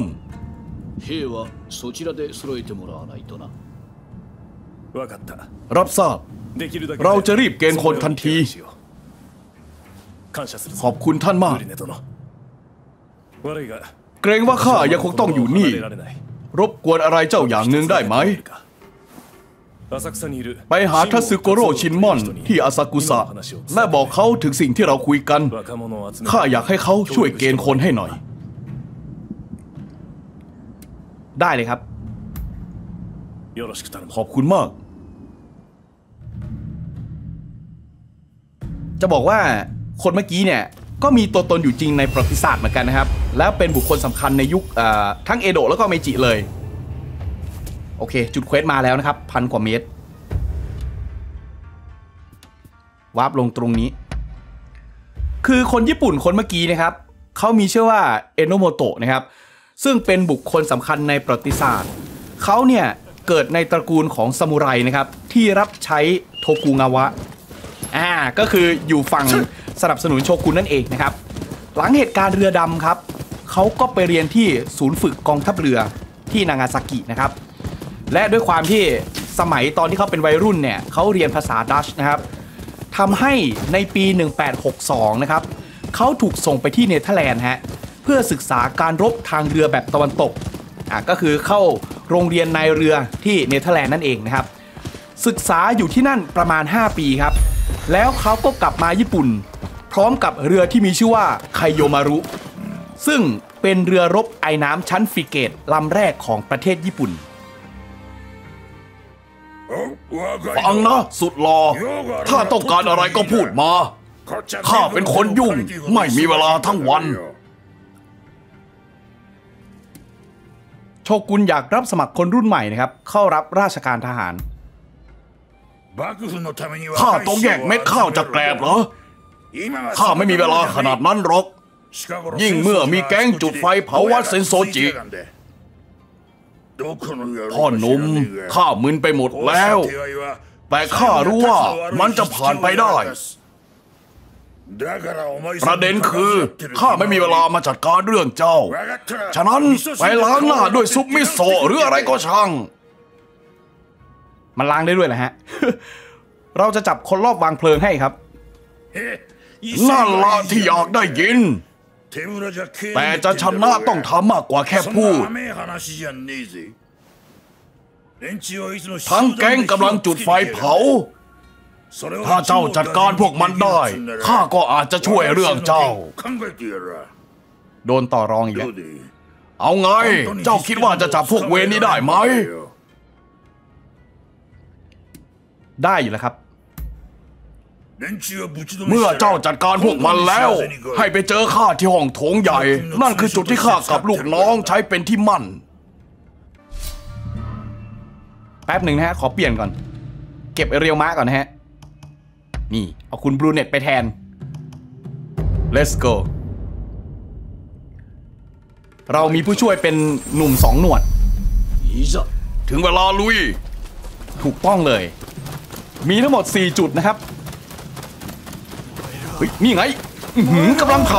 รับทราบเราจะรีบเกณฑ์คนทันทีขอบคุณท่านมากเกรงว่าข้ายังคงต้องอยู่นี่รบกวนอะไรเจ้าอย่างหนึ่งได้ไหมไปหาทัสึโกโร่ชินมอนที่อาซากุสะและบอกเขาถึงสิ่งที่เราคุยกันข้าอยากให้เขาช่วยเกณฑ์คนให้หน่อยได้เลยครับขอบคุณมากจะบอกว่าคนเมื่อกี้เนี่ยก็มีตัวตนอยู่จริงในประวัติศาสตร์เหมือนกันนะครับแล้วเป็นบุคคลสำคัญในยุคทั้งเอโดะแล้วก็เมจิเลยโอเคจุดเควสมาแล้วนะครับ1,000 กว่าเมตรวาร์ปลงตรงนี้คือคนญี่ปุ่นคนเมื่อกี้นะครับเขามีชื่อว่าเอโนโมโตะนะครับซึ่งเป็นบุคคลสำคัญในประวัติศาสตร์เขาเนี่ยเกิดในตระกูลของซามูไรนะครับที่รับใช้โทกุงาวะก็คืออยู่ฝั่งสนับสนุนโชกุนนั่นเองนะครับหลังเหตุการณ์เรือดำครับเขาก็ไปเรียนที่ศูนย์ฝึกกองทัพเรือที่นางาซากินะครับและด้วยความที่สมัยตอนที่เขาเป็นวัยรุ่นเนี่ยเขาเรียนภาษาดัชนะครับทำให้ในปี1862นะครับเขาถูกส่งไปที่เนเธอร์แลนด์เพื่อศึกษาการรบทางเรือแบบตะวันตกก็คือเข้าโรงเรียนนายเรือที่เนเธอร์แลนด์นั่นเองนะครับศึกษาอยู่ที่นั่นประมาณ5 ปีครับแล้วเขาก็กลับมาญี่ปุ่นพร้อมกับเรือที่มีชื่อว่าไคโยมารุซึ่งเป็นเรือรบไอน้ำชั้นฟริเกตลำแรกของประเทศญี่ปุ่นฟังนะสุดหล่อถ้าต้องการอะไรก็พูดมาข้าเป็นคนยุ่งไม่มีเวลาทั้งวันโชกุนอยากรับสมัครคนรุ่นใหม่นะครับเข้ารับราชการทหารข้าต้องแยกเม็ดข้าวจากแกลบเหรอข้าไม่มีเวลาขนาดนั้นหรอกยิ่งเมื่อมีแก๊งจุดไฟเผาวัดเซนโซจิพ่อหนุ่มข้ามึนไปหมดแล้วแต่ข้ารู้ว่ามันจะผ่านไปได้ประเด็นคือข้าไม่มีเวลามาจัดการเรื่องเจ้าฉะนั้นไปล้างหน้าด้วยซุปมิโซะหรืออะไรก็ช่างมันล้างได้ด้วยแหละฮะ เราจะจับคนรอบวางเพลิงให้ครับนั่นละที่อยากได้ยินแต่จะชนะต้องทำมากกว่าแค่พูดทั้งแก๊งกำลังจุดไฟเผาถ้าเจ้าจัดการพวกมันได้ข้าก็อาจจะช่วยเรื่องเจ้าโดนต่อรองอีกแล้วเอาไงเจ้าคิดว่าจะจับพวกเวรนี้ได้ไหมได้อยู่แล้วครับเมื่อเจ้าจัดการพวกมันแล้วให้ไปเจอข้าที่ห้องโถงใหญ่นั่นคือจุดที่ข้ากับลูกน้องใช้เป็นที่มั่นแป๊บหนึ่งนะฮะขอเปลี่ยนก่อนเก็บเรียวม้าก่อนนะฮะนี่เอาคุณบรูเน็ตไปแทน let's go เรามีผู้ช่วยเป็นหนุ่ม2 หนวดถึงเวลาลุยถูกต้องเลยมีทั้งหมด4 จุดนะครับเฮ้ยนี่ไงกำลังเผา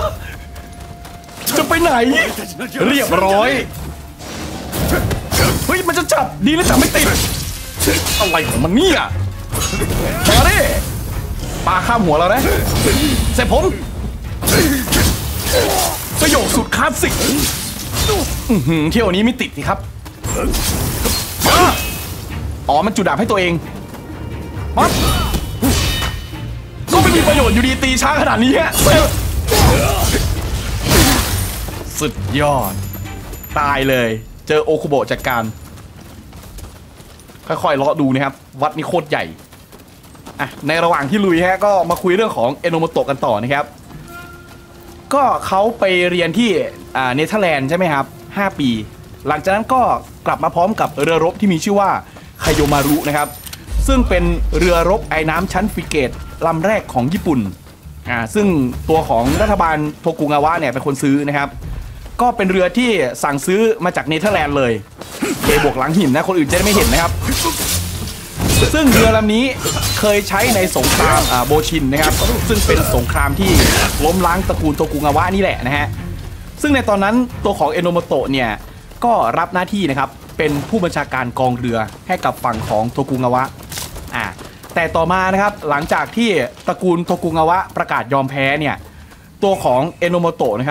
จะไปไหนเรียบร้อยเฮ้ยมันจะจับดีแล้วจับไม่ติดอะไรของมันเนี่ยมาดิปาข้ามหัวเรานะเสร็จผมประโยคสุดคลาสสิกเที่ยวนี้ไม่ติดสิครับอ๋อมันจุดดาบให้ตัวเองปั๊บก็ไม่มีประโยชน์อยู่ดีตีช้าขนาดนี้ฮะสุดยอดตายเลยเจอโอคุโบะจัดการค่อยๆเลาะดูนะครับวัดนี้โคตรใหญ่ในระหว่างที่ลุยฮะก็มาคุยเรื่องของเอโนโมโตะกันต่อนะครับก็เขาไปเรียนที่เนเธอร์แลนด์ใช่ไหมครับ5 ปีหลังจากนั้นก็กลับมาพร้อมกับเรือรบที่มีชื่อว่าไคโยมารุนะครับซึ่งเป็นเรือรบไอน้ำชั้นฟริเกตลำแรกของญี่ปุ่นซึ่งตัวของรัฐบาลโทกุงาวะเนี่ยเป็นคนซื้อนะครับก็เป็นเรือที่สั่งซื้อมาจากเนเธอร์แลนด์เลยบวกหลังหินนะคนอื่นจะได้ไม่เห็นนะครับซึ่งเรือลำนี้เคยใช้ในสงครามโบชินนะครับซึ่งเป็นสงครามที่ล้มล้างตระกูลโทกุงาวะนี่แหละนะฮะซึ่งในตอนนั้นตัวของเอโนโมโตะเนี่ยก็รับหน้าที่นะครับเป็นผู้บัญชาการกองเรือให้กับฝั่งของโทกุงาวะแต่ต่อมานะครับหลังจากที่ตระกูลโทกุงาวะประกาศยอมแพ้เนี่ยตัวของเอโนโมโตะนะครับ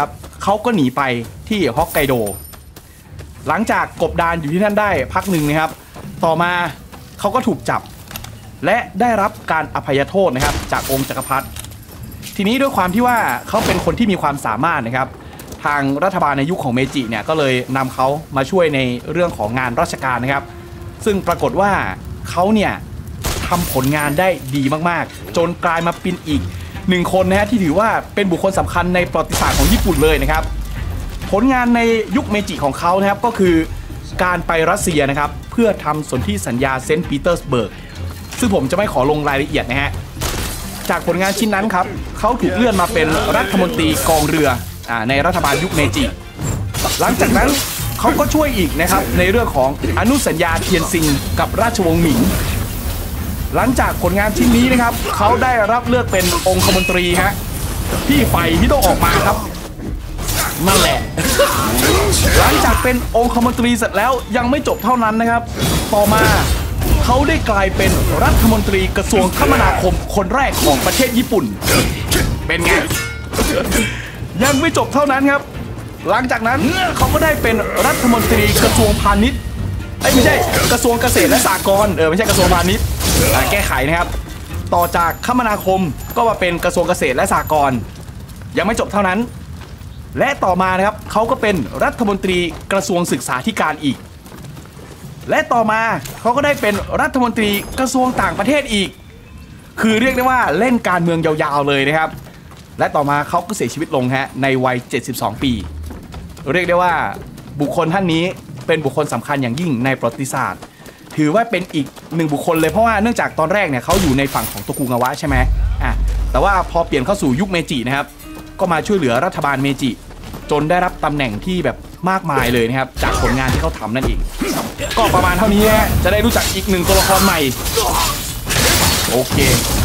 เขาก็หนีไปที่ฮอกไกโดหลังจากกบดานอยู่ที่นั่นได้พักหนึ่งนะครับต่อมาเขาก็ถูกจับและได้รับการอภัยโทษนะครับจากองค์จักรพรรดิทีนี้ด้วยความที่ว่าเขาเป็นคนที่มีความสามารถนะครับทางรัฐบาลในยุคของเมจิเนี่ยก็เลยนำเขามาช่วยในเรื่องของงานราชการนะครับซึ่งปรากฏว่าเขาเนี่ยทำผลงานได้ดีมากๆจนกลายมาเป็นอีกหนึ่งคนนะฮะที่ถือว่าเป็นบุคคลสำคัญในประวัติศาสตร์ของญี่ปุ่นเลยนะครับผลงานในยุคเมจิของเขานะครับก็คือการไปรัสเซียนะครับเพื่อทำสนธิสัญญาเซนต์ปีเตอร์สเบิร์กซึ่งผมจะไม่ขอลงรายละเอียดนะฮะจากผลงานชิ้นนั้นครับเขาถูกเลื่อนมาเป็นรัฐมนตรีกองเรือในรัฐบาลยุคเมจิหลังจากนั้นเขาก็ช่วยอีกนะครับในเรื่องของอนุสัญญาเทียนซิงกับราชวงศ์หมิงหลังจากผลงานชิ้นนี้นะครับเขาได้รับเลือกเป็นองคมนตรีฮะที่ไฟที่ต้องออกมาครับนั่นแหละหลังจากเป็นองคมนตรีเสร็จแล้วยังไม่จบเท่านั้นนะครับต่อมาเขาได้กลายเป็นรัฐมนตรีกระทรวงคมนาคมคนแรกของประเทศญี่ปุ่นเป็นไงยังไม่จบเท่านั้นครับหลังจากนั้นเขาก็ได้เป็นรัฐมนตรีกระทรวงพาณิชย์ไม่ใช่กระทรวงเกษตรและสหกรณ์ไม่ใช่กระทรวงพาณิชย์แก้ไขนะครับต่อจากคมนาคมก็มาเป็นกระทรวงเกษตรและสหกรณ์ยังไม่จบเท่านั้นและต่อมานะครับเขาก็เป็นรัฐมนตรีกระทรวงศึกษาธิการอีกและต่อมาเขาก็ได้เป็นรัฐมนตรีกระทรวงต่างประเทศอีกคือเรียกได้ว่าเล่นการเมืองยาวๆเลยนะครับและต่อมาเขาก็เสียชีวิตลงฮะในวัย72 ปีเรียกได้ว่าบุคคลท่านนี้เป็นบุคคลสำคัญอย่างยิ่งในประวัติศาสตร์ถือว่าเป็นอีกหนึ่งบุคคลเลยเพราะว่าเนื่องจากตอนแรกเนี่ยเขาอยู่ในฝั่งของโตคุกาวะใช่ไหมแต่ว่าพอเปลี่ยนเข้าสู่ยุคเมจินะครับก็มาช่วยเหลือรัฐบาลเมจิจนได้รับตำแหน่งที่แบบมากมายเลยนะครับจากผลงานที่เขาทำนั่นเองก็ประมาณเท่านี้ฮะจะได้รู้จักอีกหนึ่งตัวละครใหม่โอเค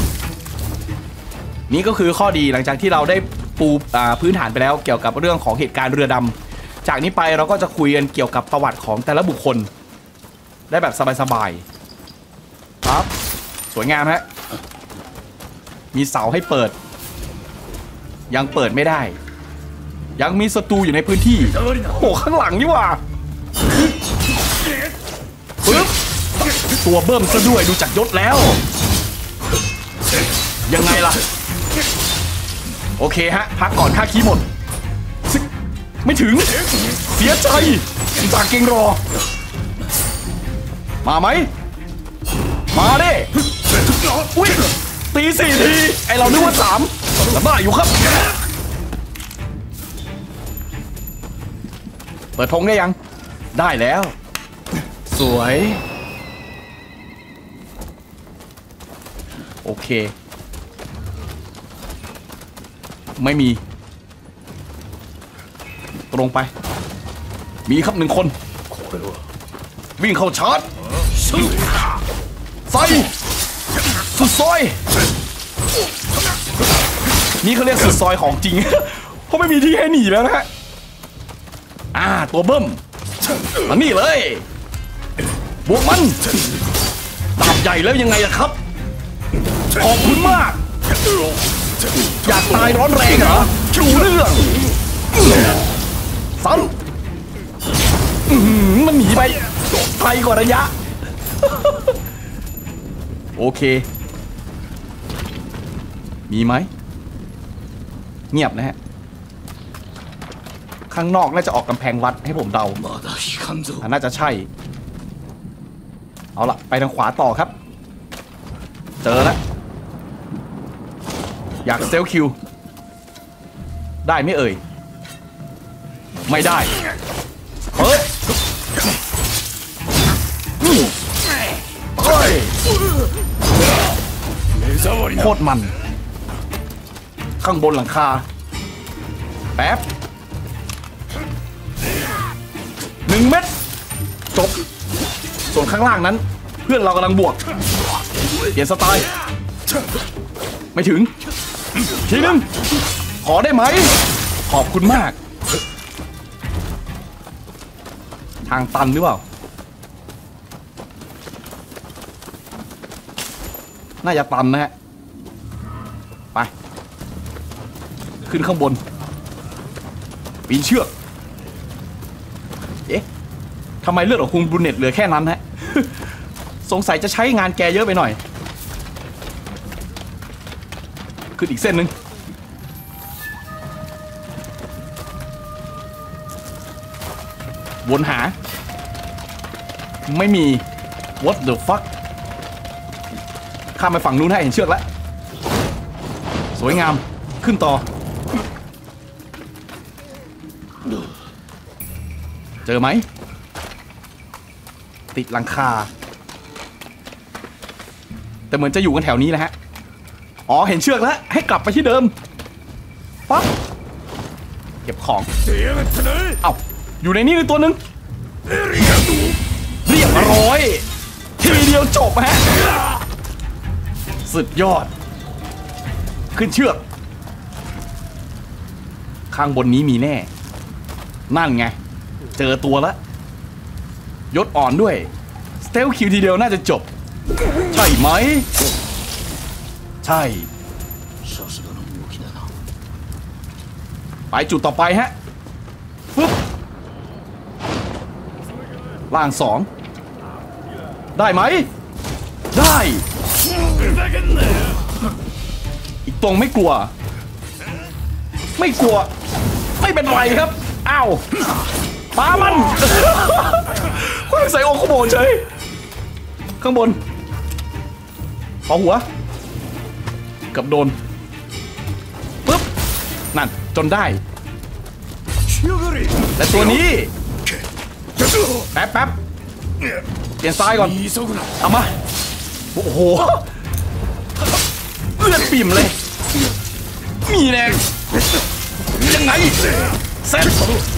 นี่ก็คือข้อดีหลังจากที่เราได้ปูพื้นฐานไปแล้วเกี่ยวกับเรื่องของเหตุการณ์เรือดำจากนี้ไปเราก็จะคุยกันเกี่ยวกับประวัติของแต่ละบุคคลได้แบบสบายๆครับสวยงามฮะมีเสาให้เปิดยังเปิดไม่ได้ยังมีศัตรูอยู่ในพื้นที่โอ้ข้างหลังนี่หว่าปึ๊บตัวเบิ่มซะด้วยดูจากยศแล้วยังไงล่ะโอเคฮะพักก่อนค่าคีย์หมดไม่ถึงเสียใจจากเก่งรอมาไหมมาดิอุ้ยตี4 ทีไอเรานึกว่า3แล้วบ้าอยู่ครับเปิดธงได้ยังได้แล้วสวยโอเคไม่มีตรงไปมีครับ1 คนวิ่งเข้าชาร์จใส่สุดซอยนี่เขาเรียกสุดซอยของจริงเพราะไม่มีที่ให้หนีแล้วนะฮะตัวเบิ้มมานี่เลยบวกมันดาบใหญ่แล้วยังไงล่ะครับขอบคุณมากอยากตายร้อนแรงเหรอชูเรื่องซ้ำมันหนีไปไกลกว่าระยะโอเคมีไหมเงียบนะฮะข้างนอกน่าจะออกกำแพงวัดให้ผมเดาน่าจะใช่เอาล่ะไปทางขวาต่อครับเจอแล้วอยากเซลคิวได้ไม่เอ่ยไม่ได้เฮ้ยโคตรมันข้างบนหลังคาแป๊บ1 เม็ดจบส่วนข้างล่างนั้นเพื่อนเรากำลังบวกเปลี่ยนสไตล์ไม่ถึงทีนึงขอได้ไหมขอบคุณมากทางตันหรือเปล่าน่าจะตันนะฮะไปขึ้นข้างบนปีนเชือกเอ๊ะทำไมเลือดของคุณบรูเน็ตเหลือแค่นั้นฮะ สงสัยจะใช้งานแกเยอะไปหน่อยขึ้นอีกเส้นหนึ่งวนหาไม่มี what the fuck ข้ามไปฝั่งนู้นให้เห็นเชือกแล้วสวยงามขึ้นต่อเจอไหมติดหลังคาแต่เหมือนจะอยู่กันแถวนี้แหละฮะอ๋อเห็นเชือกแล้วให้กลับไปที่เดิมปั๊บเก็บของเอ้าอยู่ในนี้เลยตัวหนึ่งเรียบร้อยทีเดียวจบฮะสุดยอดขึ้นเชือกข้างบนนี้มีแน่นั่นไงเจอตัวแล้วยศอ่อนด้วยสเตลคิวทีเดียวน่าจะจบใช่ไหมใช่ไปจุดต่อไปฮะปึ๊บล่าง2ได้ไหมได้อีกตรงไม่กลัวไม่เป็นไรครับอ้าวปามันคว้างใส่โอคุโมะเฉยข้างบนขอหัวกับโดนปึ๊บนั่นจนได้และตัวนี้แป๊บเปลี่ยนซ้ายก่อนเอามาโอ้โหเลือดปิ่มเลยมีแรงยังไงเซ็ต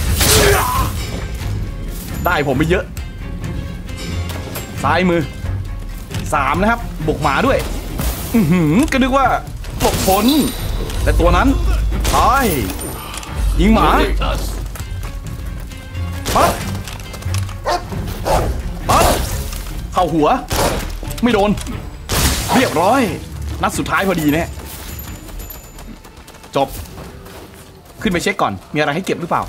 ได้ผมไปเยอะซ้ายมือ3นะครับบกหมาด้วยก็นึกว่าหลบพ้นแต่ตัวนั้นตายยิงหมาปั๊บเข้าหัวไม่โดนเรียบร้อยนัดสุดท้ายพอดีเนี่ยจบขึ้นไปเช็คก่อนมีอะไรให้เก็บหรือเปล่า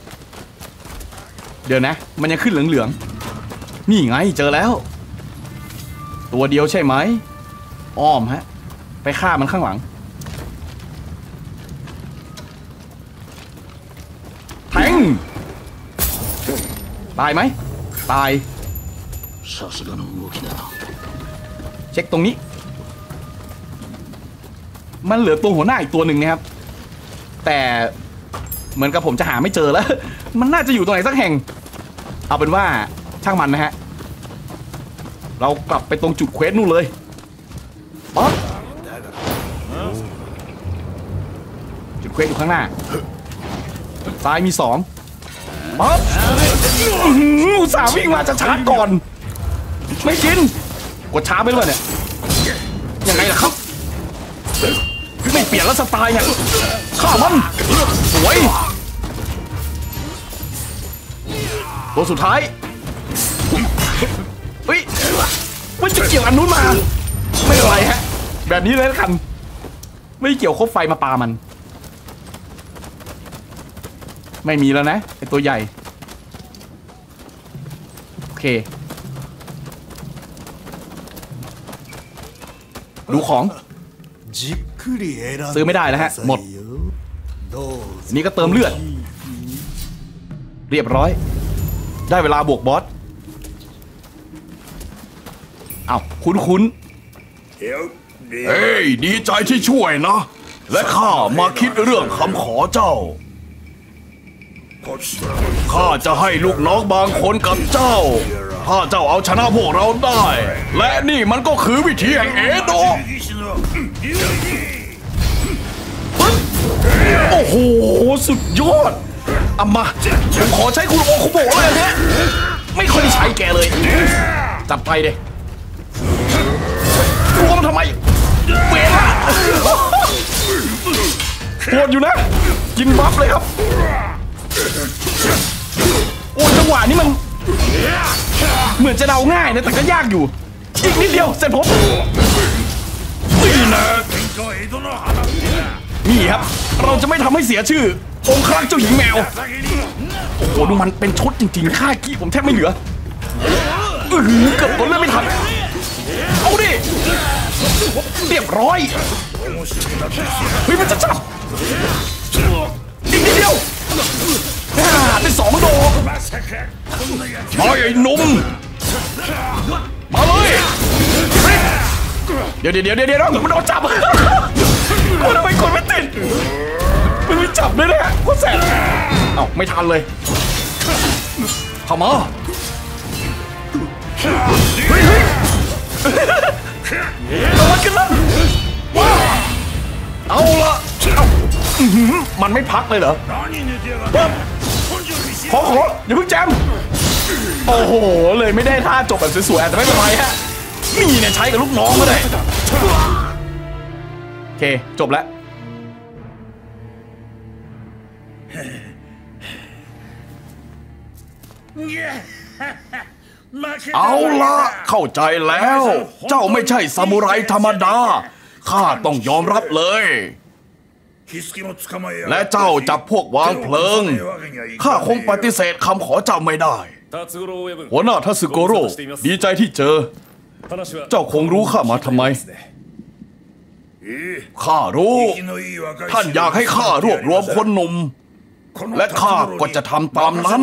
เดี๋ยวนะมันยังขึ้นเหลืองๆนี่ไงเจอแล้วตัวเดียวใช่ไหมอ้อมฮะไปฆ่ามันข้างหลังแทงตายไหมตายเช็คตรงนี้มันเหลือตัวหัวหน้าอีกตัวหนึ่งนะครับแต่เหมือนกับผมจะหาไม่เจอแล้วมันน่าจะอยู่ตรงไหนสักแห่งเอาเป็นว่าช่างมันนะฮะเรากลับไปตรงจุดเควสนู่นเลยป๊อปจุดเควสอยู่ข้างหน้าซ้ายมี2ป๊อปอุตส่าห์วิ่งมาจะชาร์จก่อนไม่กินกดช้าไปเลยเนี่ยยังไงล่ะครับไม่เปลี่ยนแล้วสไตล์เนี่ยข้ามันสวยตัวสุดท้ายเฮ้ยมันจะเกี่ยวอันนู้นมาไม่เป็นไรฮะแบบนี้เลยละกันไม่เกี่ยวคบไฟมาปามันไม่มีแล้วนะไอตัวใหญ่โอเคดูของซื้อไม่ได้แล้วฮะหมดนี่ก็เติมเลือดเรียบร้อยได้เวลาบวกบอสอ้าวคุ้นเฮ้ยดีใจที่ช่วยนะและข้ามาคิดเรื่องคำขอเจ้าข้าจะให้ลูกน้องบางคนกับเจ้าถ้าเจ้าเอาชนะพวกเราได้และนี่มันก็คือวิธีแห่งเอโดะโอ้โหสุดยอดเอามาผมขอใช้คุณโอคุโมะเลยเนี่ยไม่ค่อยได้ใช้แกเลยจัดไปเด้รวมทำไมเวลาปวดอยู่นะกินบัฟเลยครับโอ้จังหวะนี้มันเหมือนจะเดาง่ายนะแต่ก็ยากอยู่อีกนิดเดียวเสร็จผมนี่นะนี่ครับเราจะไม่ทำให้เสียชื่อองค์ครักษ์เจ้าหญิงแมวโอ้โหดูมันเป็นชุดจริงๆค่ากี้ผมแทบไม่เหลือเกือบกดเลือดไม่ทันเอาดิเรียบร้อยเฮ้ยมันจะจับอีกนิดเดียวได้2 ดอกมาไอ้หนุ่มมาเลยเดี๋ยวมันโดนจับกูทำไมกดไม่ติดมันไม่จับเลยนะโคตรแสบเอ้าไม่ทันเลยเข้ามาเฮ้ยเอาละกันละเอาละมันไม่พักเลยเหรอขออย่าเพิ่งแจมโอ้โหเลยไม่ได้ท่าจบแบบสวยๆแต่ไม่เป็นไรฮะนี่เนี่ยใช้กับลูกน้องก็ได้โอเคจบแล้วเอาละเข้าใจแล้วเจ้าไม่ใช่ซามูไรธรรมดาข้าต้องยอมรับเลยและเจ้าจับพวกวางเพลิงข้าคงปฏิเสธคำขอเจ้าไม่ได้หัวหน้าทัสึโกโร่ดีใจที่เจอเจ้าคงรู้ข้ามาทำไมข้ารู้ท่านอยากให้ข้ารวบรวมคนหนุ่มและข้าก็จะทำตามนั้น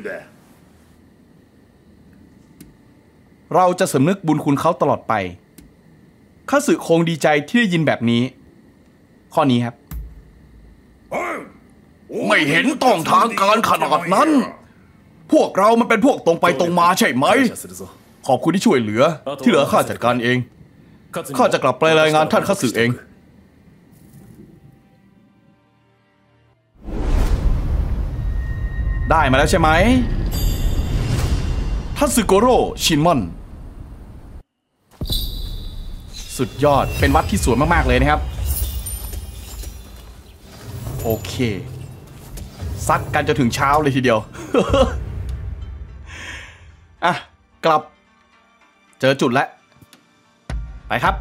เราจะสำนึกบุญคุณเขาตลอดไปข้าสึคงดีใจที่ได้ยินแบบนี้ข้อนี้ครับไม่เห็นต้องทางการขนาดนั้นพวกเรามันเป็นพวกตรงไปตรงมาใช่ไหมขอบคุณที่ช่วยเหลือที่เหลือข้าจัดการเองข้าจะกลับไปรายงานท่านข้าสึเองได้มาแล้วใช่ไหมทัสึโกโร่ชินมอนสุดยอดเป็นวัดที่สวยมากๆเลยนะครับโอเคซัดกันจนถึงเช้าเลยทีเดียว อ่ะกลับเจอจุดแล้วไปครับ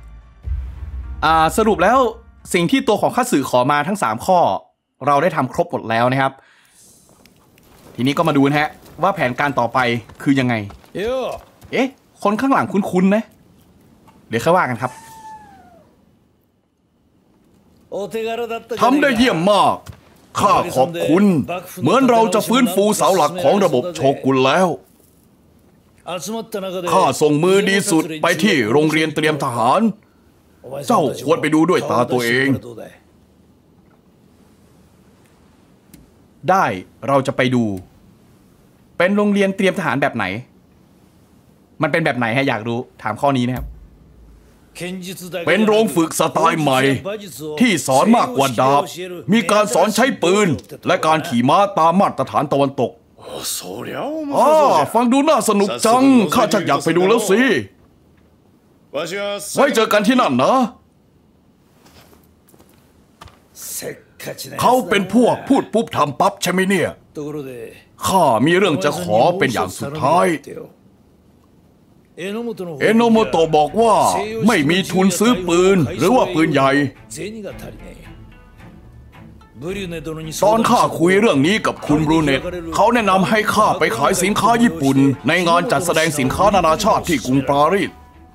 สรุปแล้วสิ่งที่ตัวของข้าสึขอมาทั้ง3ข้อเราได้ทำครบหมดแล้วนะครับทีนี้ก็มาดูนะฮะว่าแผนการต่อไปคือยังไงเอ๊ะคนข้างหลังคุ้นๆนะเดี๋ยวค่อยว่ากันครับทำได้เยี่ยมมากข้าขอบคุณเหมือนเราจะฟื้นฟูเสาหลักของระบบโชกุนแล้วข้าส่งมือดีสุดไปที่โรงเรียนเตรียมทหารเจ้าควรไปดูด้วยตาตัวเองได้เราจะไปดูเป็นโรงเรียนเตรียมทหารแบบไหนมันเป็นแบบไหนฮะอยากรู้ถามข้อนี้นะครับเป็นโรงฝึกสไตล์ใหม่ที่สอนมากกว่าดาบมีการสอนใช้ปืนและการขี่ม้าตามมาตรฐานตะวันตกฟังดูน่าสนุกจังข้าชักอยากไปดูแล้วสิไว้เจอกันที่นั่นนะเขาเป็นพวกพูดปุ๊บทำปั๊บใช่ไหมเนี่ยข้ามีเรื่องจะขอเป็นอย่างสุดท้ายเอโนโมโตะบอกว่าไม่มีทุนซื้อปืนหรือว่าปืนใหญ่ตอนข้าคุยเรื่องนี้กับคุณบรูเน็ตเขาแนะนำให้ข้าไปขายสินค้าญี่ปุ่นในงานจัดแสดงสินค้านานาชาติที่กรุงปารีส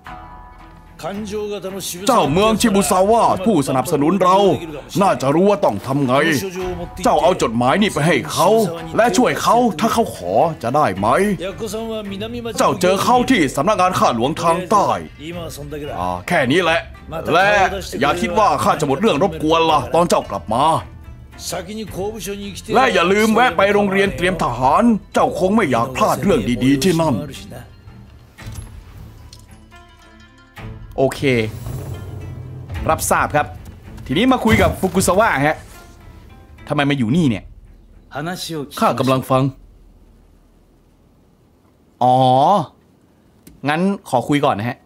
เจ้าเมืองชิบุซาวะผู้สนับสนุนเราน่าจะรู้ว่าต้องทำไงเจ้าเอาจดหมายนี่ไปให้เขาและช่วยเขาถ้าเขาขอจะได้ไหมเจ้าเจอเขาที่สำนักงานข้าหลวงทางใต้แค่นี้แหละและอย่าคิดว่าข้าจะหมดเรื่องรบกวนล่ะตอนเจ้ากลับมาและอย่าลืมแวะไปโรงเรียนเตรียมทหารเจ้าคงไม่อยากพลาดเรื่องดีๆที่นั่นโอเครับทราบครับทีนี้มาคุยกับฟุกุซาวะฮะทำไมมาอยู่นี่เนี่ยข้ากำลังฟังอ๋องั้นขอคุยก่อนนะฮะ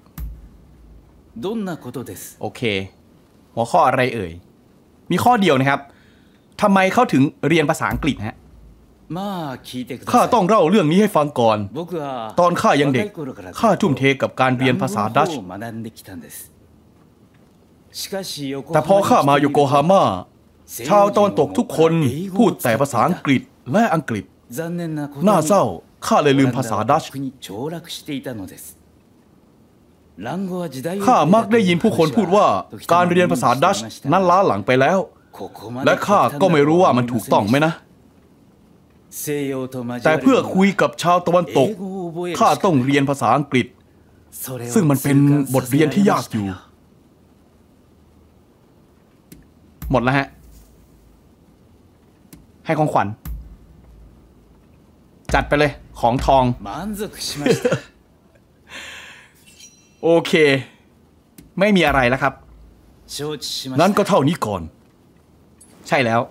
โอเคหัวข้ออะไรเอ่ยมีข้อเดียวนะครับทำไมเขาถึงเรียนภาษาอังกฤษฮะข้าต้องเล่าเรื่องนี้ให้ฟังก่อนตอนข้ายังเด็กข้าทุ่มเทกับการเรียนภาษาดัชแต่พอข้ามาโยโกฮาม่าชาวตะวันตกทุกคนพูดแต่ภาษาอังกฤษและอังกฤษน่าเศร้าข้าเลยลืมภาษาดัชข้ามักได้ยินผู้คนพูดว่าการเรียนภาษาดัชนั้นล้าหลังไปแล้วและข้าก็ไม่รู้ว่ามันถูกต้องไหมนะแต่เพื่อคุยกับชาวตะวันตกข้าต้องเรียนภาษาอังกฤษซึ่งมันเป็นบทเรียนที่ยากอยู่หมดแล้วฮะให้ของขวัญจัดไปเลยของทองโอเคไม่มีอะไรแล้วครับงั้นก็เท่านี้ก่อนใช่แล้ว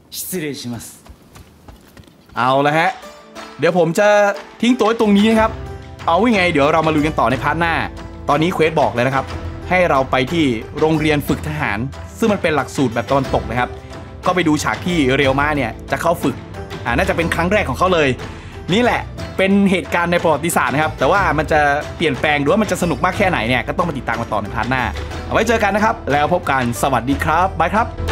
เอาละฮะเดี๋ยวผมจะทิ้งตัวไว้ตรงนี้นะครับเอาไงเดี๋ยวเรามาลุยกันต่อในพาร์ทหน้าตอนนี้เควสบอกเลยนะครับให้เราไปที่โรงเรียนฝึกทหารซึ่งมันเป็นหลักสูตรแบบตะวันตกนะครับก็ไปดูฉากที่เรียวมาเนี่ยจะเข้าฝึกน่าจะเป็นครั้งแรกของเขาเลยนี่แหละเป็นเหตุการณ์ในประวัติศาสตร์นะครับแต่ว่ามันจะเปลี่ยนแปลงหรือว่ามันจะสนุกมากแค่ไหนเนี่ยก็ต้องมาติดตามกันต่อในพาร์ทหน้าเอาไว้เจอกันนะครับแล้วพบกันสวัสดีครับบายครับ